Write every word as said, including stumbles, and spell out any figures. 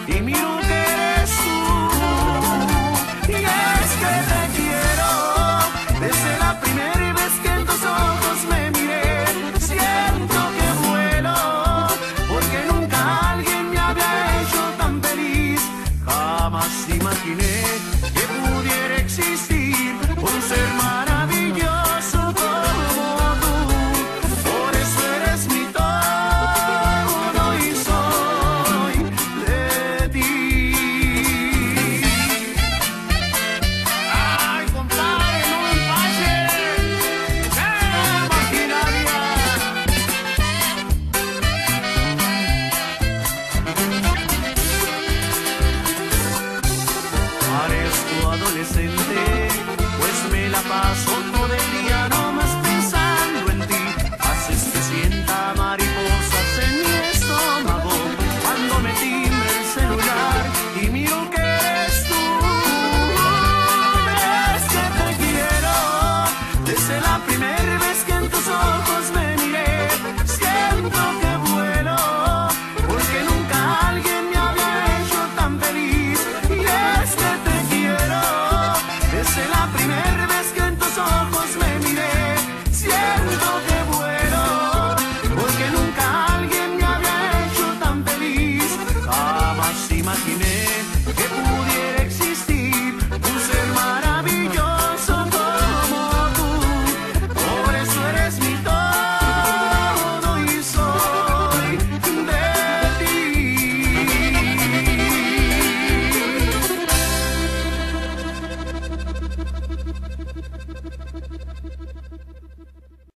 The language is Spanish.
y miro que eres tú. Y es que te quiero desde la primera vez que en tus ojos me miré. Siento que vuelo porque nunca alguien me había hecho tan feliz. Jamás imaginé